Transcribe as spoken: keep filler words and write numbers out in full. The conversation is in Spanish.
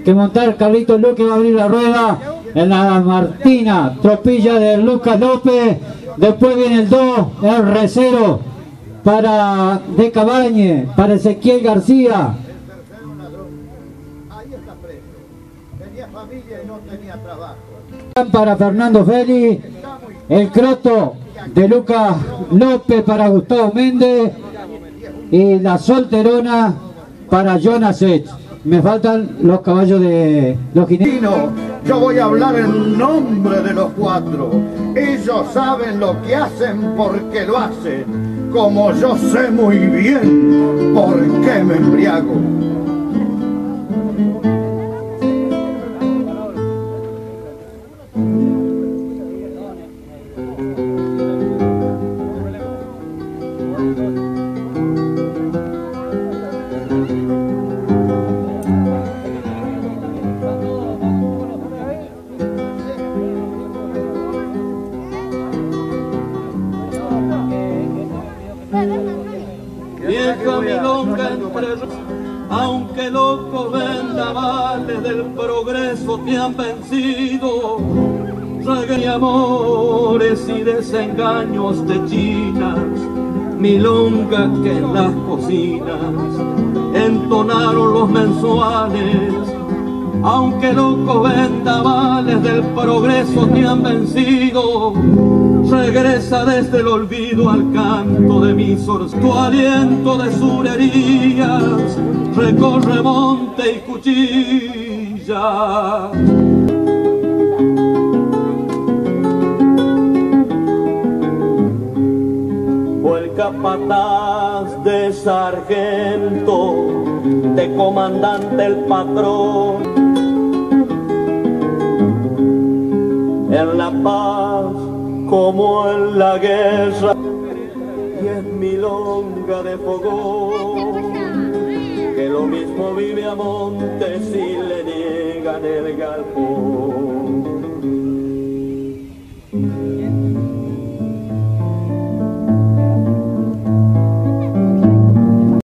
Que montar Carlitos Luque va a abrir la rueda en la Martina, tropilla de Lucas López. Después viene el dos, el recero para De Cabañe, para Ezequiel García. Para Fernando Félix, el croto de Lucas López para Gustavo Méndez y la solterona para Jonas Ech. Me faltan los caballos de los jinetes. Yo voy a hablar en nombre de los cuatro. Ellos saben lo que hacen porque lo hacen, como yo sé muy bien por qué me embriago. Vieja milonga entre, aunque locos vendavales del progreso te han vencido, reggae amores y desengaños de chinas, milonga que en las cocinas entonaron los mensuales. Aunque locos vendavales del progreso te han vencido, regresa desde el olvido al canto de mis oros. Tu aliento de surerías recorre monte y cuchilla. Fue el capataz de sargento, de comandante el patrón. En la paz como en la guerra, y es milonga de fogón, que lo mismo vive a Montes y le niegan el galpón.